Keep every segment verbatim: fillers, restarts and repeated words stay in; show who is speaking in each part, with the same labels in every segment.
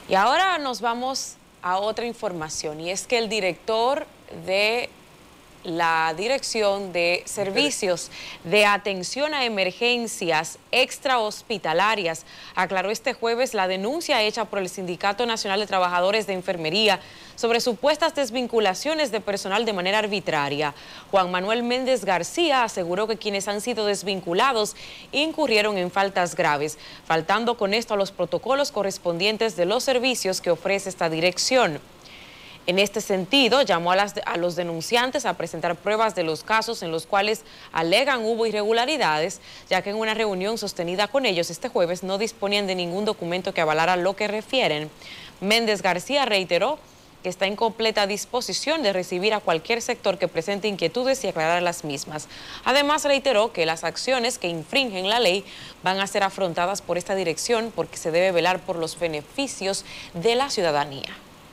Speaker 1: Y ahora nos vamos a otra información, y es que el director de la Dirección de Servicios de Atención a Emergencias Extrahospitalarias aclaró este jueves la denuncia hecha por el Sindicato Nacional de Trabajadores de Enfermería sobre supuestas desvinculaciones de personal de manera arbitraria. Juan Manuel Méndez García aseguró que quienes han sido desvinculados incurrieron en faltas graves, faltando con esto a los protocolos correspondientes de los servicios que ofrece esta dirección. En este sentido, llamó a, las, a los denunciantes a presentar pruebas de los casos en los cuales alegan hubo irregularidades, ya que en una reunión sostenida con ellos este jueves no disponían de ningún documento que avalara lo que refieren. Méndez García reiteró que está en completa disposición de recibir a cualquier sector que presente inquietudes y aclarar las mismas. Además, reiteró que las acciones que infringen la ley van a ser afrontadas por esta dirección porque se debe velar por los beneficios de la ciudadanía.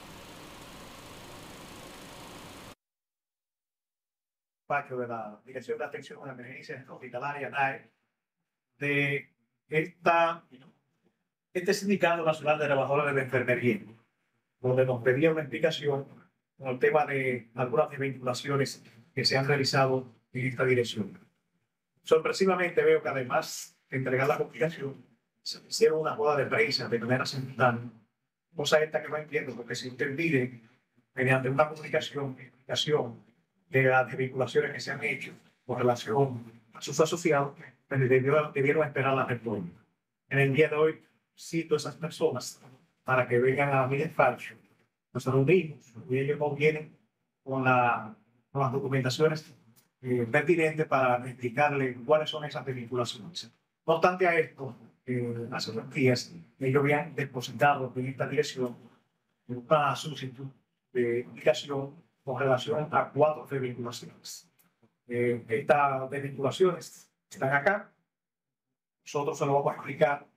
Speaker 2: Despacho de la Dirección de Atención a Emergencias Hospitalarias, D A E, de esta, este Sindicato Nacional de Trabajadores de Enfermería, donde nos pedía una explicación con el tema de algunas desvinculaciones que se han realizado en esta dirección. Sorpresivamente veo que además de entregar la comunicación, se hicieron una rueda de prensa de manera simultánea, cosa esta que no entiendo, porque se interviene mediante una comunicación, explicación de las desvinculaciones que se han hecho con relación a sus asociados, pero debieron, debieron esperar la respuesta. En el día de hoy cito a esas personas para que vengan a mi despacho. Nos reunimos y ellos nos vienen con, la, con las documentaciones eh, pertinentes para explicarles cuáles son esas desvinculaciones. No obstante a esto, eh, hace unos días ellos habían depositado en esta dirección una solicitud de explicación con relación a cuatro desvinculaciones. Eh, estas desvinculaciones están acá. Nosotros se lo vamos a explicar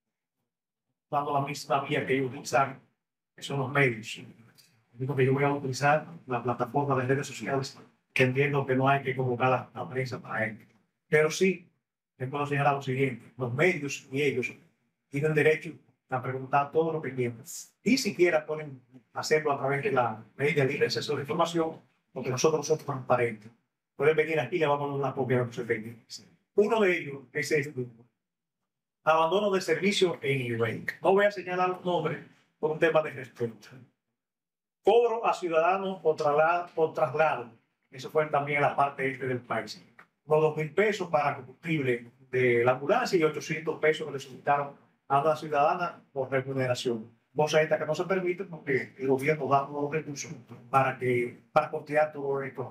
Speaker 2: dando la misma vía que ellos utilizan, que son los medios. Digo que yo voy a utilizar la plataforma de redes sociales, que entiendo que no hay que convocar a la prensa para ello. Pero sí, les puedo señalar lo siguiente: los medios y ellos tienen derecho a preguntar todo lo que quieran. Y siquiera pueden hacerlo a través de la ley de libre acceso de información, porque nosotros somos transparentes. Pueden venir aquí y le vamos a dar una copia de lo que se pide. Uno de ellos es este: abandono de servicio en I B E I. No voy a señalar los nombres por un tema de respeto. Cobro a ciudadanos por traslado, por traslado. Eso fue también en la parte este del país. Los dos mil pesos para combustible de la ambulancia y ochocientos pesos que le solicitaron a una ciudadana por remuneración. Cosa esta que no se permite porque el gobierno da unos recursos para, que, para costear todo esto.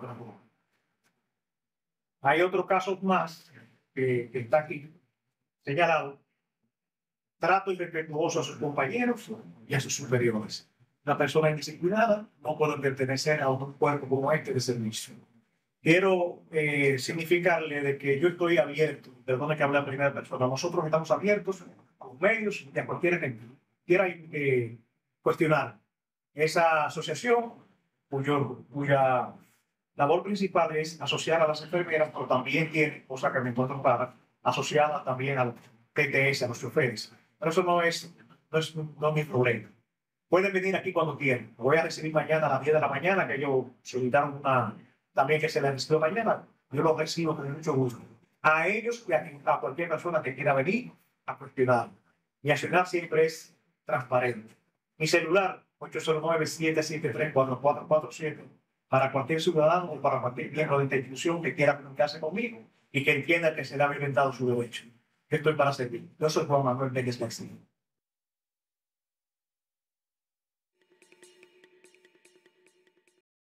Speaker 2: Hay otros casos más que, que está aquí señalado: trato irrespetuoso a sus compañeros y a sus superiores. La persona indisciplinada no puede pertenecer a un cuerpo como este de servicio. Quiero eh, significarle de que yo estoy abierto, perdone que hable en primera persona, nosotros estamos abiertos a los medios y a cualquier gente quiera eh, cuestionar esa asociación, cuyo, cuya labor principal es asociar a las enfermeras, pero también tiene, cosa que me encuentro para, asociada también al P T S, a los choferes. Pero eso no es, no es, no es mi problema. Pueden venir aquí cuando quieran. Lo voy a recibir mañana a las diez de la mañana, que ellos solicitaron una, también que se les reciba mañana. Yo los recibo con mucho gusto. A ellos y a, a cualquier persona que quiera venir a cuestionar. Mi accionar siempre es transparente. Mi celular, ocho cero nueve, siete siete tres, cuatro cuatro cuatro siete, para cualquier ciudadano o para cualquier miembro de esta institución que quiera comunicarse conmigo y que entienda que se le ha violentado su derecho. Estoy para servir. Yo soy Juan Manuel Méndez García.